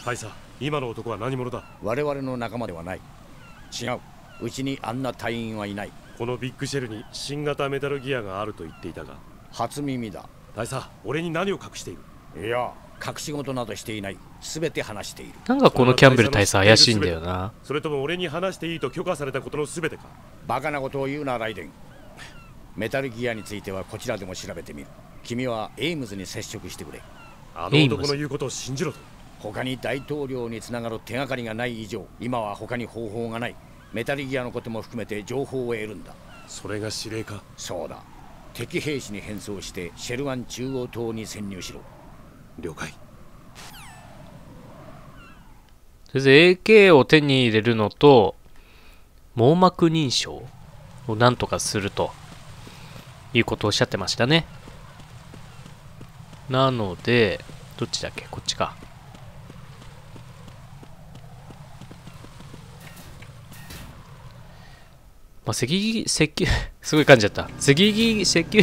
大佐、今の男は何者だ？ 我々の仲間ではない。違う。うちにあんな隊員はいない。 このビッグシェルに新型メタルギアがあると言っていたが。 初耳だ。 大佐、俺に何を隠している？ いや、隠し事などしていない。全て話している。 なんかこのキャンベル大佐怪しいんだよな。 それとも俺に話していいと許可されたことの全てか？ バカなことを言うな、ライデン。メタルギアについてはこちらでも調べてみる。君はエイムズに接触してくれ。 あの男の言うことを信じろと。 他に大統領につながる手がかりがない以上、今は他に方法がない。メタルギアのことも含めて情報を得るんだ。それが指令か？そうだ。敵兵士に変装してシェルワン中央島に潜入しろ。了解。 とりあえず AK を手に入れるのと網膜認証をなんとかするということをおっしゃってましたね。なのでどっちだっけ？こっちか。まあ、すごい噛んじゃった。セキュリ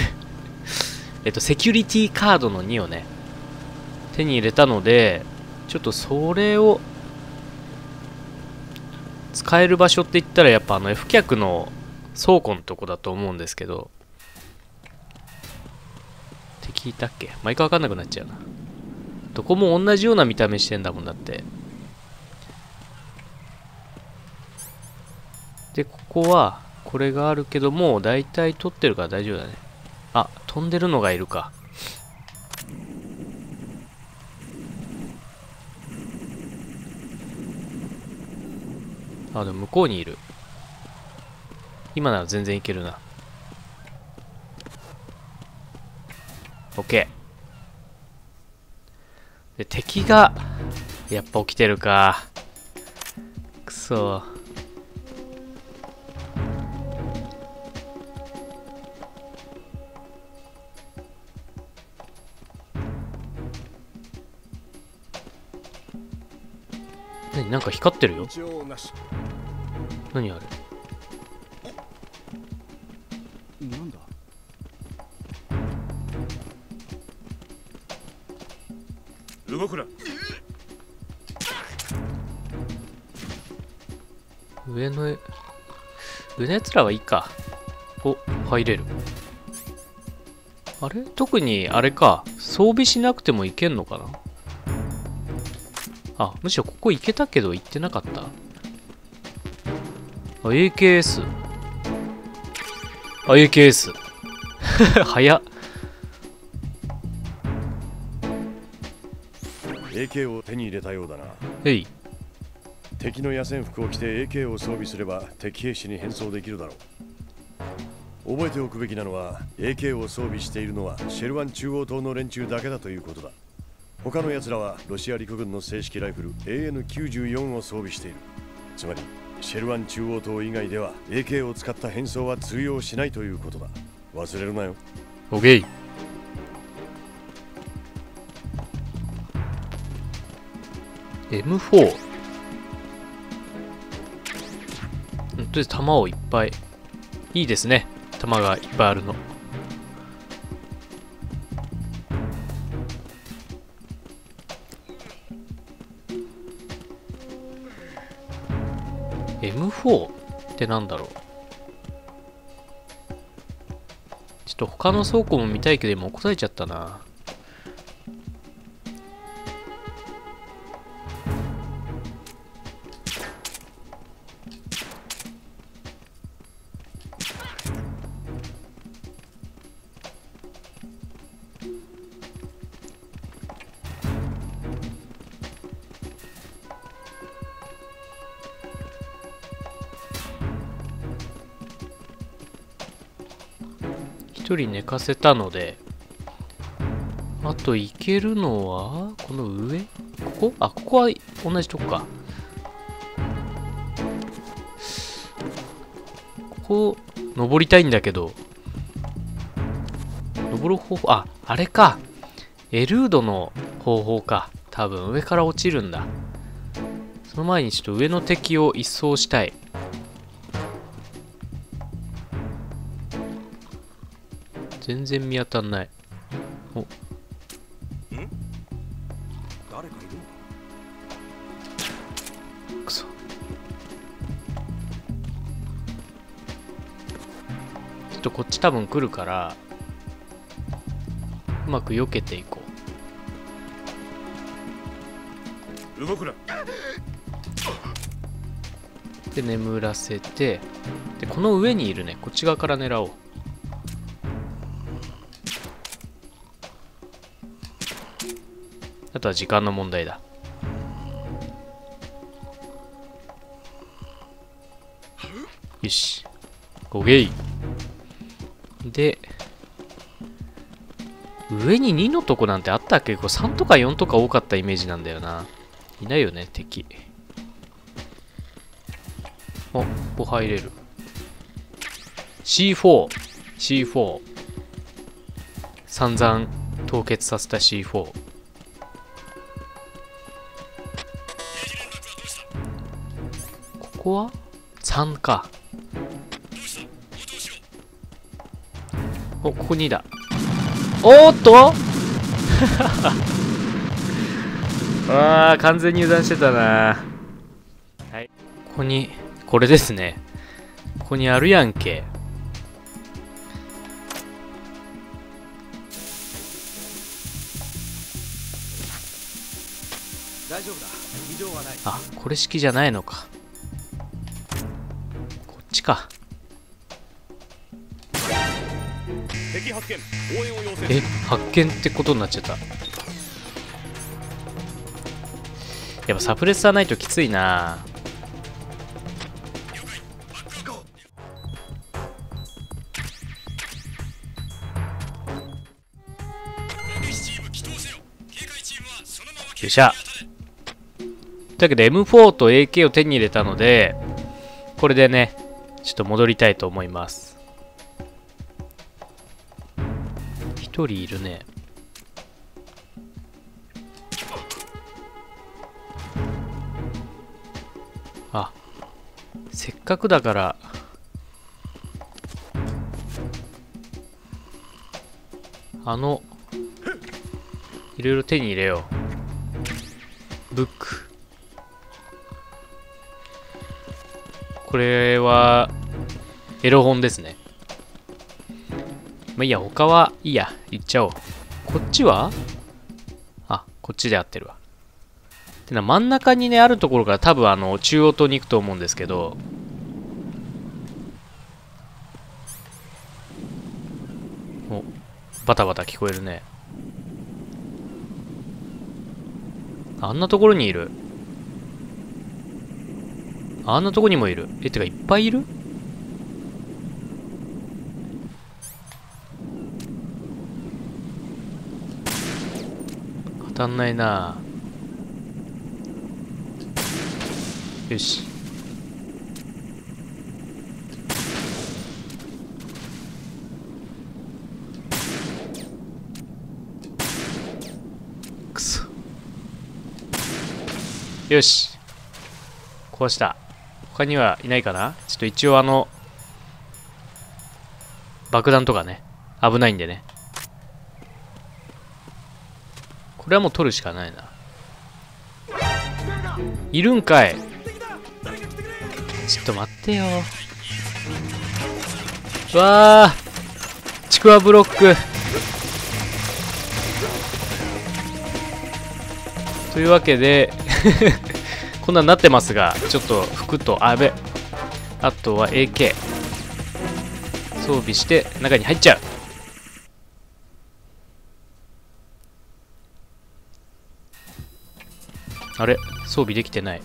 ティカードの2をね、手に入れたので、ちょっとそれを使える場所って言ったらやっぱF 脚の倉庫のとこだと思うんですけど、敵いたっけ？毎回わかんなくなっちゃうな。どこも同じような見た目してんだもんだって。で、ここは、これがあるけども、だいたい取ってるから大丈夫だね。あ、飛んでるのがいるか。あ、でも向こうにいる。今なら全然いけるな。OK。で、敵が、やっぱ起きてるか。くそー。なんか光ってるよ。何あれ？ なんだ？ 動くな。 上のやつらはいいか。お、入れる。あれ？特にあれか。装備しなくてもいけんのかな？あ、むしろここ行けたけど行ってなかった。あ、AKS。あ、AKS。早っ。 AK を手に入れたようだな。 へい。 敵の野戦服を着て AK を装備すれば敵兵士に変装できるだろう。覚えておくべきなのは AK を装備しているのはシェルワン中央島の連中だけだということだ。他の奴らはロシア陸軍の正式ライフル AN94 を装備している。つまりシェルワン中央島以外では AK を使った変装は通用しないということだ。忘れるなよ。 OK。 M4。 とりあえず弾をいっぱい。いいですね、弾がいっぱいあるの。M4 ってなんだろう。ちょっと他の倉庫も見たいけど今答えちゃったな。一人寝かせたので、あと行けるのはこの上？ここ？あ、ここは同じとこか。ここ登りたいんだけど、登る方法、あ、あれか。エルードの方法か。多分上から落ちるんだ。その前にちょっと上の敵を一掃したい。全然見当たんない。お、 誰かいるのか？ くそ。ちょっとこっち多分来るからうまく避けていこ動くな。 う。で眠らせて、でこの上にいるね、こっち側から狙おう。あとは時間の問題だ。よし、オゲイ。で上に2のとこなんてあったっけ？これ3とか4とか多かったイメージなんだよな。いないよね、敵。お、ここ入れる。C4 散々凍結させた C4。ここは3か。お、ここ2だ。おーっとああ、完全に油断してたな。はい。ここに、これですね。ここにあるやんけ。 大丈夫だ。異常はない。 あ、これ式じゃないのか。こっちか。 敵発見。応援を要請。 え、発見ってことになっちゃった。やっぱサプレッサーないときついな。よっしゃ。というわけで M4 と AK を手に入れたので、これでね、ちょっと戻りたいと思います。一人いるね。あ、せっかくだからいろいろ手に入れよう。ブック。これはエロ本ですね。まあいいや、他はいいや、行っちゃおう。こっちは？あ、こっちで合ってるわ。てな、真ん中にね、あるところから多分中央島に行くと思うんですけど、お、バタバタ聞こえるね。あんなところにいる。あんなとこにもいる。え、てかいっぱいいる？当たんないな。よし。くそ。よし。こうした。他にはいないかな？ちょっと一応爆弾とかね、危ないんでね。これはもう取るしかないな。いるんかい。ちょっと待ってよ。わあ、ちくわブロック。というわけでこんなんなってますが、ちょっと服と、あべ、あとは AK 装備して中に入っちゃう。あれ、装備できてない。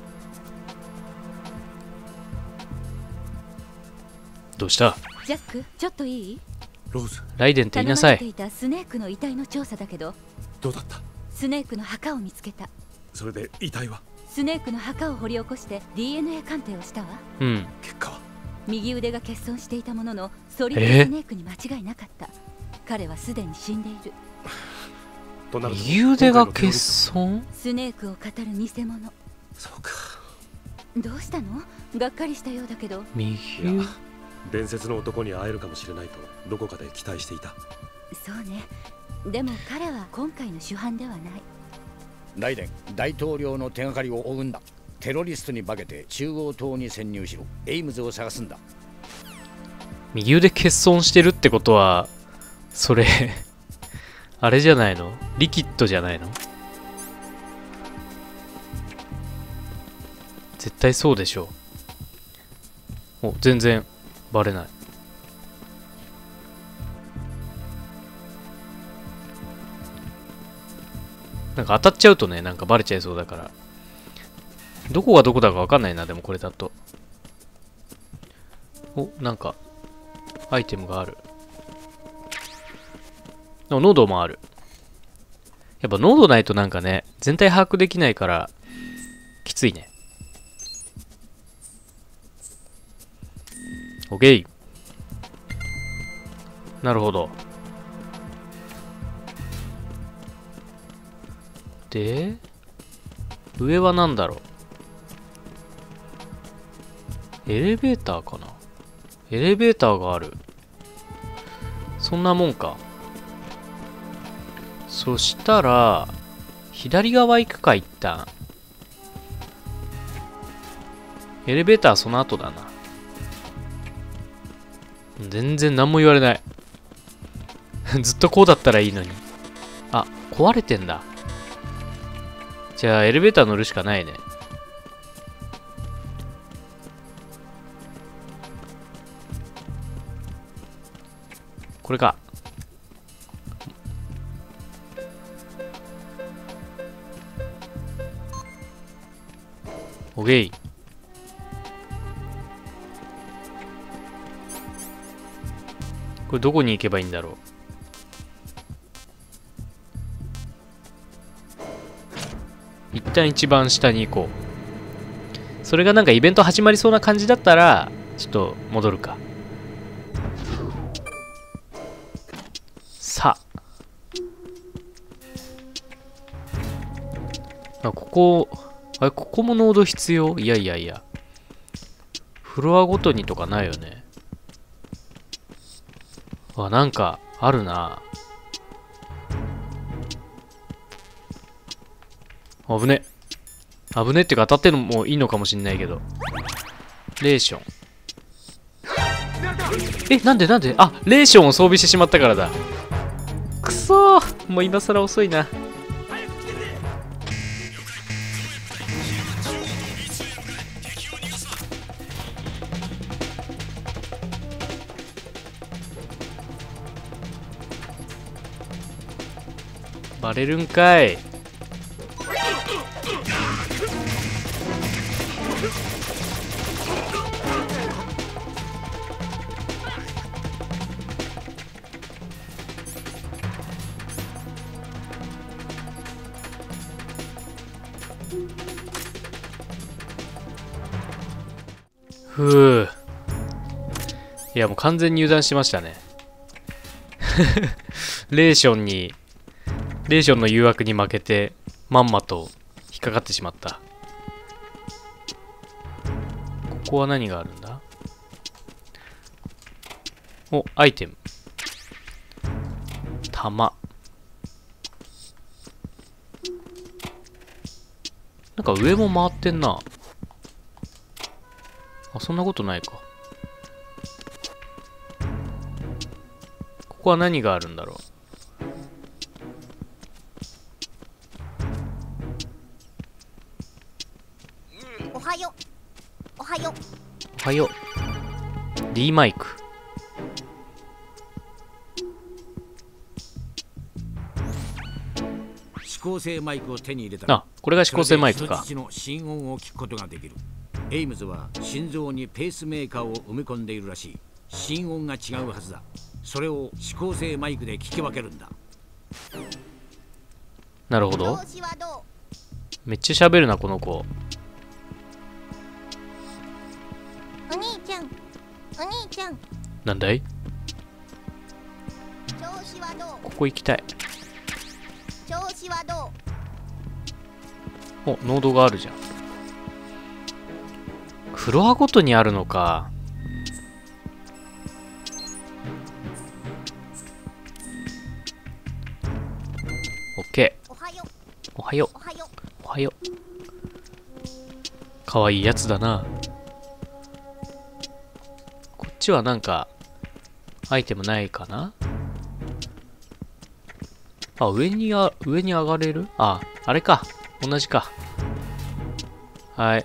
どうした？ ジャック、ちょっといい？ ローズ、 ライデンって言いなさい。 頼まれていたスネークの遺体の調査だけど、 どうだった？ スネークの墓を見つけた。 それで遺体は？ スネークの墓を掘り起こして DNA 鑑定をしたわ。 うん。 結果は？ 右腕が欠損していたものの、ソリッドスネークに間違いなかった。彼はすでに死んでいる。 となると右腕が欠損？ スネークを語る偽物。 そうか。 どうしたの？がっかりしたようだけど。 右いや、伝説の男に会えるかもしれないとどこかで期待していた。 そうね。でも彼は今回の主犯ではない。 ライデン、大統領の手がかりを追うんだ。 テロリストに化けて中央島に潜入しろ。エイムズを探すんだ。 右腕欠損してるってことは、それあれじゃないの？リキッドじゃないの？絶対そうでしょう。お、全然バレない。なんか当たっちゃうとね、なんかバレちゃいそうだから。どこがどこだかわかんないな、でもこれだと。お、なんか、アイテムがある。喉もある。やっぱ喉ないとなんかね、全体把握できないから、きついね。オッケー。なるほど。で、上は何だろう。エレベーターかな。エレベーターがある。そんなもんか。そしたら、左側行くか、一旦。エレベーターはその後だな。全然何も言われない。ずっとこうだったらいいのに。あ、壊れてんだ。じゃあ、エレベーター乗るしかないね。これか。オッケー。これどこに行けばいいんだろう。一旦一番下に行こう。それがなんかイベント始まりそうな感じだったら、ちょっと戻るか。さあ。ここ、あれ、ここもノード必要？いやいやいや。フロアごとにとかないよね。あ、なんか、あるな。危ね。危ねってか当たってのもいいのかもしんないけど。レーション。え、なんであ、レーションを装備してしまったからだ。くそー、もう今更遅いな。バレるんかい。ふう。いや、もう完全に油断しましたね。レーションの誘惑に負けて、まんまと引っかかってしまった。ここは何があるんだ？お、アイテム。弾。なんか上も回ってんな。あ、そんなことないか。ここは何があるんだろう。 おはよう。おはよう。 おはよう。D マイク。 指向性マイクを手に入れたら、 あ、これが指向性マイクか。 人質の心音を聞くことができる。エイムズは心臓にペースメーカーを埋め込んでいるらしい。心音が違うはずだ。それを指向性マイクで聞き分けるんだ。 なるほど。 調子はどめっちゃ喋るな、この子。 う？お兄ちゃん、お兄ちゃん、 なんだい？ 調子はどう？ ここ行きたい。 調子はどお、ノードがあるじゃん。フロアごとにあるのか。オッケー。 う？おはよう。 おはよう。 おはよう。 おはよう。 かわいいやつだな。こっちはなんかアイテムないかな。あ、上に上がれる。あ、あれか、同じか。はい。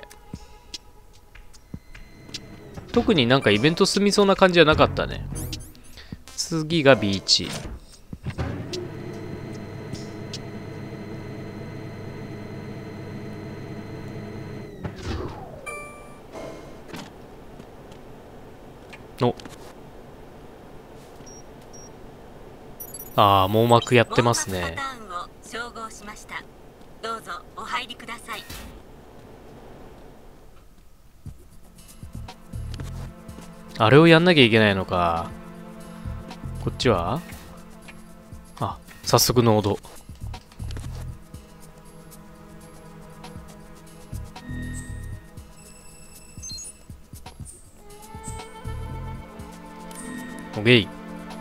特になんかイベント進みそうな感じじゃなかったね。次がビーチ。お。ああ、網膜やってますね。 どうぞお入りください。 あれをやんなきゃいけないのか。こっちはあ、早速ノード。オッケー。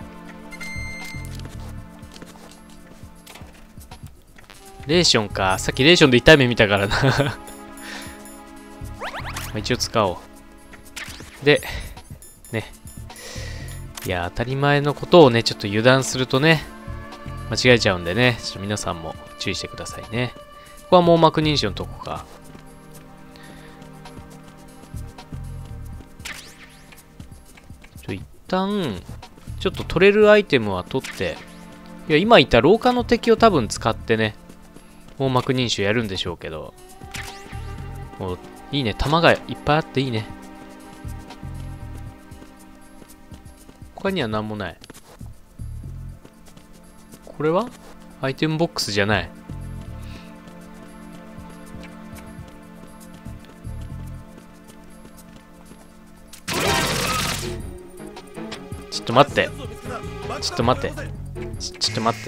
レーションか。さっきレーションで痛い目見たからなまあ一応使おう。で、ね。いや、当たり前のことをね、ちょっと油断するとね、間違えちゃうんでね、ちょっと皆さんも注意してくださいね。ここは網膜認証のとこか。一旦、ちょっと取れるアイテムは取って、いや、今言った廊下の敵を多分使ってね、網膜認証やるんでしょうけど、もういいね、弾がいっぱいあっていいね。他には何もない。これはアイテムボックスじゃない。ちょっと待って。ちょっと待って。ちょっと待って。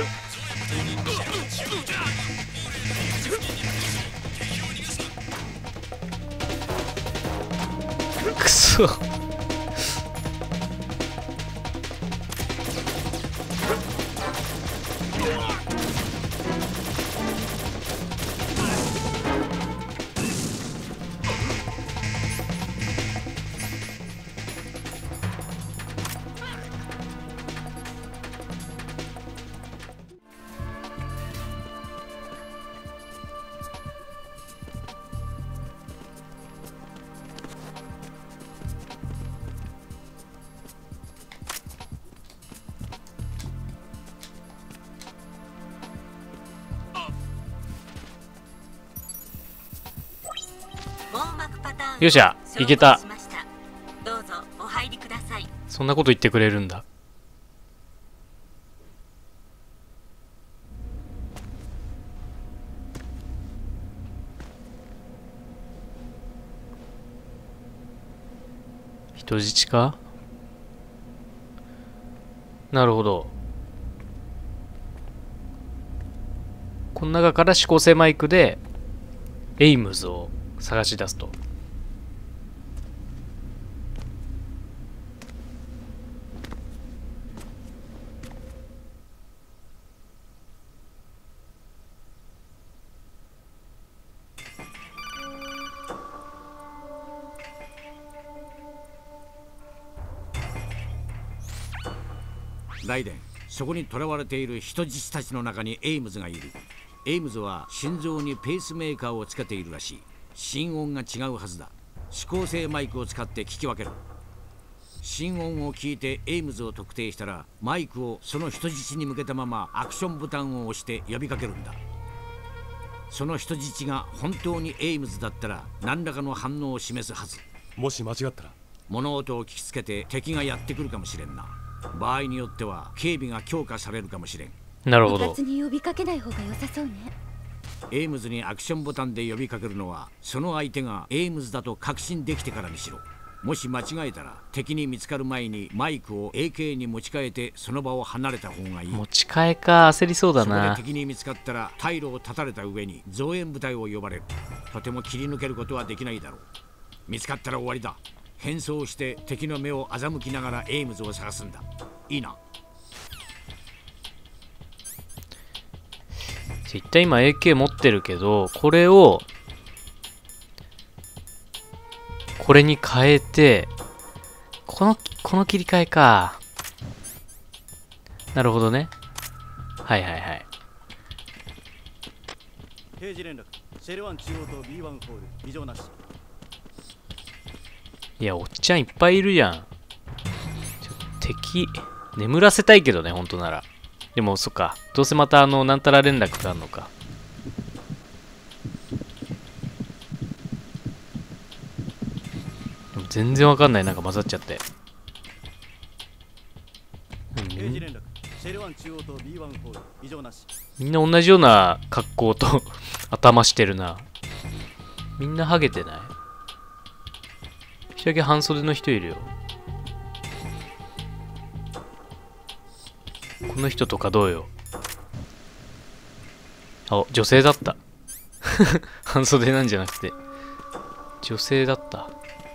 くそ。よっしゃ、いけた。 どうぞお入りください。 そんなこと言ってくれるんだ。人質か？なるほど。この中から指向性マイクでエイムズを探し出すと。 ライデン、そこに囚われている人質たちの中にエイムズがいる。エイムズは心臓にペースメーカーをつけているらしい。心音が違うはずだ。指向性マイクを使って聞き分ける。心音を聞いてエイムズを特定したら、マイクをその人質に向けたままアクションボタンを押して呼びかけるんだ。その人質が本当にエイムズだったら何らかの反応を示すはず。 もし間違ったら物音を聞きつけて敵がやってくるかもしれんな。場合によっては警備が強化されるかもしれん。 なるほど。 一発に呼びかけない方が良さそうね。 エイムズにアクションボタンで呼びかけるのは、その相手がエイムズだと確信できてからにしろ。もし間違えたら敵に見つかる前にマイクを AK に持ち替えてその場を離れた方がいい。 持ち替えか、焦りそうだな。 そこで敵に見つかったら退路を断たれた上に増援部隊を呼ばれる。とても切り抜けることはできないだろう。見つかったら終わりだ。変装して敵の目を欺きながらエイムズを探すんだ。いいな。 一体今 AK 持ってるけど、これをこれに変えて、この切り替えか。なるほどね。はいはいはい。 定時連絡。シェル1中央と B1 ホール異常なし。 いや、おっちゃんいっぱいいるじゃん。敵、眠らせたいけどね、ほんとなら。でも、そっか。どうせまたなんたら連絡があるのか。でも全然わかんない。なんか混ざっちゃって。みんな同じような格好と頭してるな。みんなハゲてない？一人だけ半袖の人いるよ。この人とかどうよ。あ、女性だった。半袖なんじゃなくて女性だった。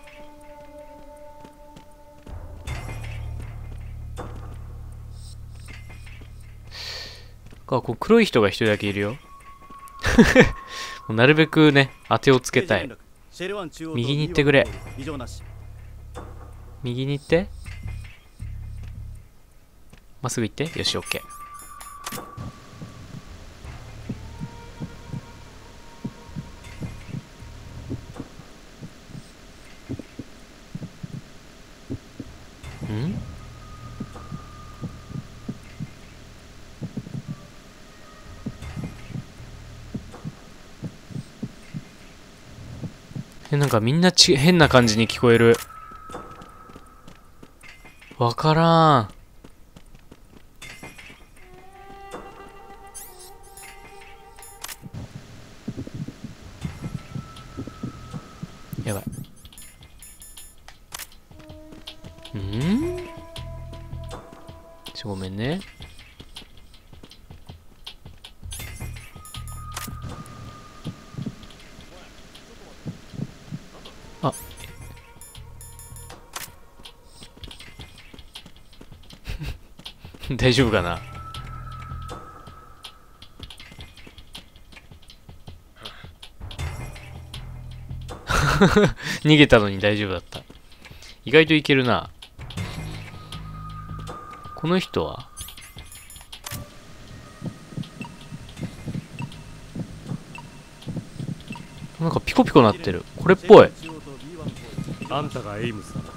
こう黒い人が一人だけいるよ。なるべくね、当てをつけたい。右に行ってくれ。右に行って。まっすぐ行って。よし、オッケー。ん？なんかみんな変な感じに聞こえる。わからん。やばい。ごめんね。あ、大丈夫かな。逃げたのに大丈夫だった。意外といけるな。この人はなんかピコピコなってる。これっぽい。 あんたがエイムズだな。